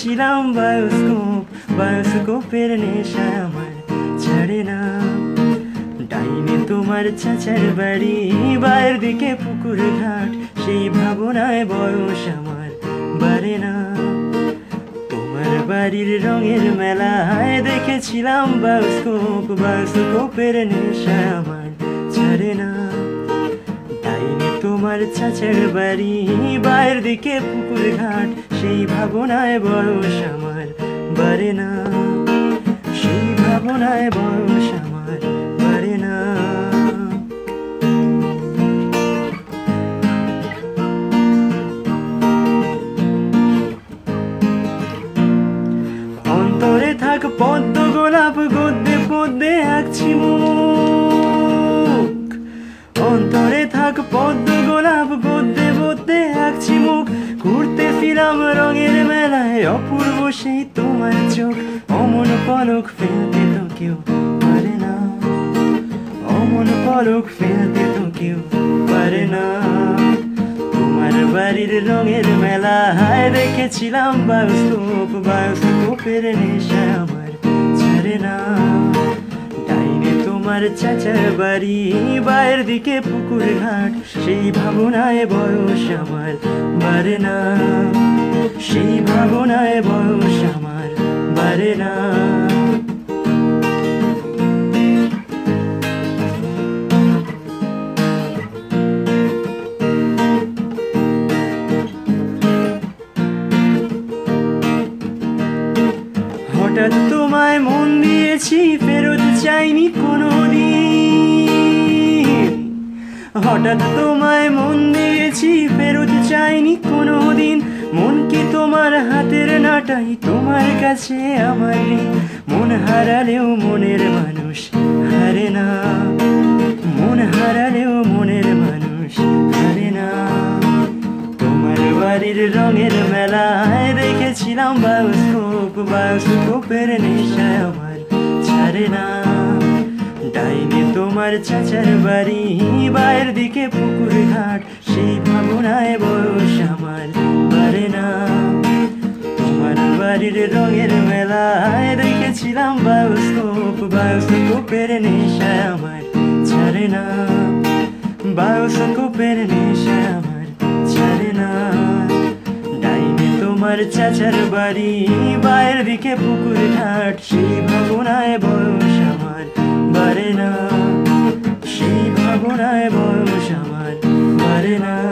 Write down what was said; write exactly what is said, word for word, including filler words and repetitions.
দেখেছিলাম বায়োস্কোপ, বায়োস্কোপের নেশায় আমার ছাড়ে না। ডাইনে তোমার চাচার বাড়ি, বাইরের দিকে পুকুর ঘাট, সেই ভাবনায় বয়স আমার বাড়ে না। তোমার বাড়ির রঙের মেলায় দেখেছিলাম বায়োস্কোপ, বায়োস্কোপের নেশায় আমার ছাড়ে না। ডাইনে তোমার চাচার বাড়ি, বাইরের দিকে পুকুর ঘাট, সেই ভাবনায় বয়স আমার বাড়ে না, সেই ভাবনায় বয়স আমার বাড়ে না। অন্তরে থাক পদ্ম গোলাপ, গদ্যে পদ্যে আঁকছি মুখ। অন্তরে থাক পদ্ম গোলাপ, গদ্যে গদ্যে আঁকছি মুখ। ঘুরতে ফিরাম রঙের মেলায়, অপূর্ব সেই তোমার চোখ। অমন পলক ফেলতে তো কেউ পারে না, অমন পলক ফেলতে তো কেউ পারে না। তোমার বাড়ির রঙের মেলায় দেখেছিলাম বায়োস্কোপ, বায়োস্কোপের নেশা আমার ছাড়ে না। ডাইনে তোমার চাচার বাড়ি, বাইরের দিকে পুকুর ঘাট, সেই ভাবনায় বয়স আমার বাড়ে না, সেই ভাবনায় বয়স আমার বাড়ে না। হঠাৎ তোমায় মন দিয়েছি, ফেরত চাইনি কোনো দিন। হঠাৎ তোমায় মন দিয়েছি, ফেরত চাইনি কোনো দিন। মন কি তোমার হাতের নাটাই, তোমার কাছে আমার ঋণ। মন হারালেও মনের মানুষ হারে না, মন হারালেও মনের মানুষ হারে না। তোমার বাড়ির রঙের মেলায় দেখেছিলাম বায়োস্কোপ, বায়োস্কোপের নেশায় আমার ছাড়ে না। ডাইনে তোমার চাচার বাড়ি, বাইরের দিকে পুকুর ঘাট, সেই ভাবনায় বয়স আমার বাড়ে না। তোমার বাড়ির রঙের মেলায় দেখেছিলাম বায়োস্কোপ, বায়োস্কোপের নেশায় আমার ছাড়ে না, বায়োস্কোপের নেশায় আমার ছাড়ে না। ডাইনে তোমার চাচার বাড়ি, বাইরের দিকে পুকুর ঘাট, সেই ভাবনায় বয়স আমার বাড়ে না, সেই ভাবনায় বয়স আমার বাড়ে না।